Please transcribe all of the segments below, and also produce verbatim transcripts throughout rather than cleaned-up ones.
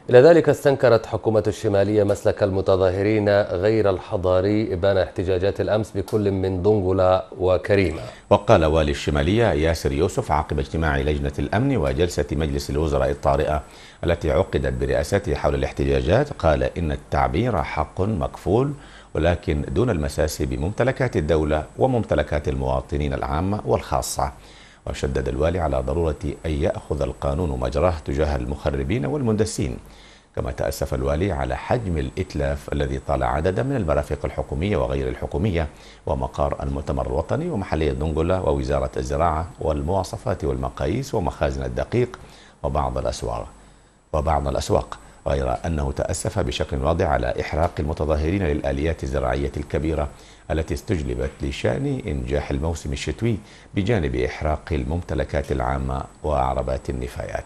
إلى ذلك استنكرت حكومة الشمالية مسلك المتظاهرين غير الحضاري إبان احتجاجات الأمس بكل من دنقلة وكريمة. وقال والي الشمالية ياسر يوسف عقب اجتماع لجنة الأمن وجلسة مجلس الوزراء الطارئة التي عقدت برئاسته حول الاحتجاجات، قال إن التعبير حق مكفول ولكن دون المساس بممتلكات الدولة وممتلكات المواطنين العامة والخاصة. وشدد الوالي على ضرورة أن يأخذ القانون مجراه تجاه المخربين والمندسين. كما تأسف الوالي على حجم الإتلاف الذي طال عددا من المرافق الحكومية وغير الحكومية ومقار المؤتمر الوطني ومحلية دنقلة ووزارة الزراعة والمواصفات والمقاييس ومخازن الدقيق وبعض الأسواق وبعض الأسواق غير أنه تأسف بشكل واضح على إحراق المتظاهرين للآليات الزراعية الكبيرة التي استجلبت لشأن إنجاح الموسم الشتوي بجانب إحراق الممتلكات العامة وعربات النفايات.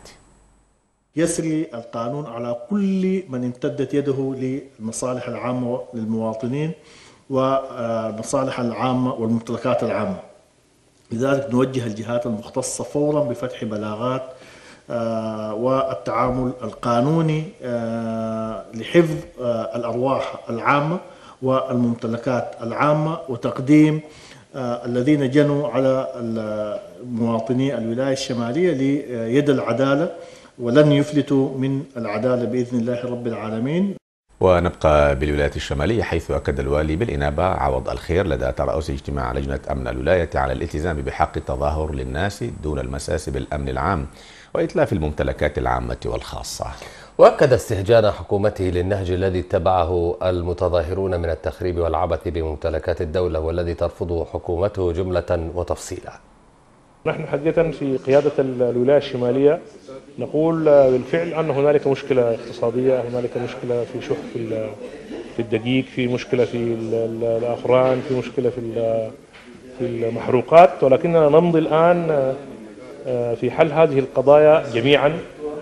يسري القانون على كل من امتدت يده للمصالح العامة للمواطنين والمصالح العامة والممتلكات العامة. لذلك نوجه الجهات المختصة فورا بفتح بلاغات والتعامل القانوني لحفظ الأرواح العامة والممتلكات العامة وتقديم الذين جنوا على مواطني الولاية الشمالية ليد العدالة ولن يفلتوا من العدالة بإذن الله رب العالمين. ونبقى بالولايات الشمالية حيث أكد الوالي بالإنابة عوض الخير لدى ترأس اجتماع لجنة أمن الولاية على الالتزام بحق التظاهر للناس دون المساس بالأمن العام وإتلاف الممتلكات العامة والخاصة. وأكد استهجان حكومته للنهج الذي اتبعه المتظاهرون من التخريب والعبث بممتلكات الدولة والذي ترفضه حكومته جملة وتفصيلا. نحن حقيقة في قيادة الولاية الشمالية نقول بالفعل أن هنالك مشكلة اقتصادية، هنالك مشكلة في شح في الدقيق، في مشكلة في الأفران، في مشكلة في في المحروقات، ولكننا نمضي الآن في حل هذه القضايا جميعا.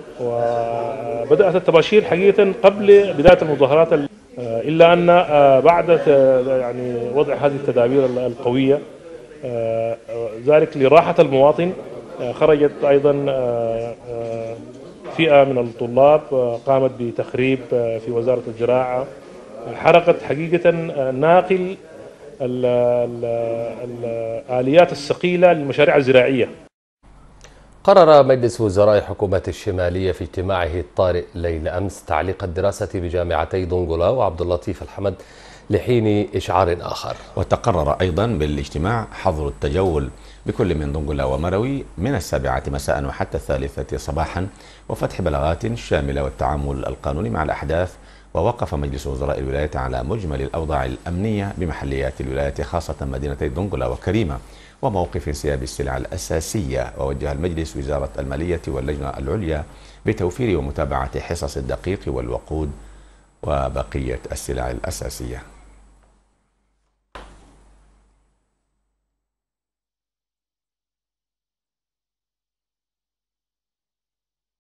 وبدأت التباشير حقيقة قبل بداية المظاهرات، إلا أن بعد يعني وضع هذه التدابير القوية ذلك لراحة المواطن خرجت أيضا فئة من الطلاب قامت بتخريب في وزارة الزراعة، حرقت حقيقة ناقل الآليات الثقيلة للمشاريع الزراعية. قرر مجلس وزراء حكومة الشمالية في اجتماعه الطارئ ليل أمس تعليق الدراسة بجامعتي دنقلة وعبد اللطيف الحمد لحين إشعار آخر. وتقرر أيضا بالاجتماع حظر التجول بكل من دنقلة ومروي من السابعة مساء وحتى الثالثة صباحا وفتح بلاغات شاملة والتعامل القانوني مع الأحداث. ووقف مجلس وزراء الولاية على مجمل الأوضاع الأمنية بمحليات الولاية خاصة مدينتي دنقلة وكريمة وموقف انسياب السلع الأساسية. ووجه المجلس وزارة المالية واللجنة العليا بتوفير ومتابعة حصص الدقيق والوقود وبقية السلع الأساسية.